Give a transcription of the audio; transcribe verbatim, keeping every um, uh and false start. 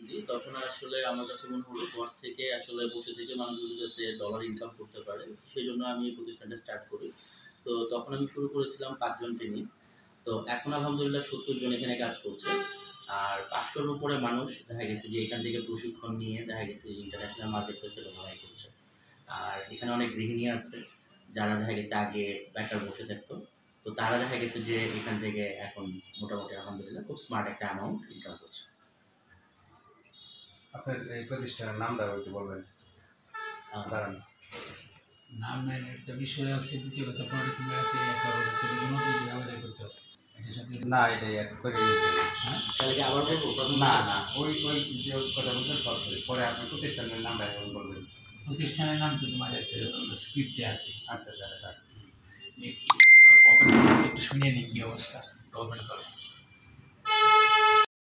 পরিস্থিতি, তখন আসলে আমার কাছে মনে হলো ঘর থেকে আসলে বসে থেকে মানুষগুলো যাতে ডলার ইনকাম করতে পারে, সেজন্য আমি এই প্রতিষ্ঠানটা স্টার্ট করি। তো তখন আমি শুরু করেছিলাম পাঁচ জনকে নিয়ে। তো এখন আলহামদুলিল্লাহ সত্তর জন এখানে কাজ করছে। আর পাঁচশোর উপরে মানুষ দেখা গেছে যে এখান থেকে প্রশিক্ষণ নিয়ে দেখা গেছে যে ইন্টারন্যাশনাল মার্কেট প্লেসে ডেলিভারি করছে। আর এখানে অনেক গৃহিণী আছে যারা দেখা গেছে আগে বেকার বসে থাকতো। তো তারা দেখা গেছে যে এখান থেকে এখন মোটামুটি আলহামদুলিল্লাহ খুব স্মার্ট একটা অ্যামাউন্ট ইনকাম করছে। আপনার এই প্রতিষ্ঠানের নামটা একটু বলবেন। দাঁড়ান, নাম নাই একটা বিষয় আছে, দ্বিতীয় কথা পরে তুমি রাতে একবার তুমি কোনো কিছু ব্যবহার করতে হবে এটার সাথে না এটাই এক করে দিয়েছি। হ্যাঁ তাহলে কি আবার বলবো প্রথম না থেকে? না ওই ওই যে কথা বলছেন সব সরি। পরে আপনার প্রতিষ্ঠানের নামটা এখন বলবেন। প্রতিষ্ঠানের নাম তো তোমার স্ক্রিপ্টে আছে। আচ্ছা আচ্ছা। একটু শুনিয়ে নিই কী অবস্থা, ওপেন করো।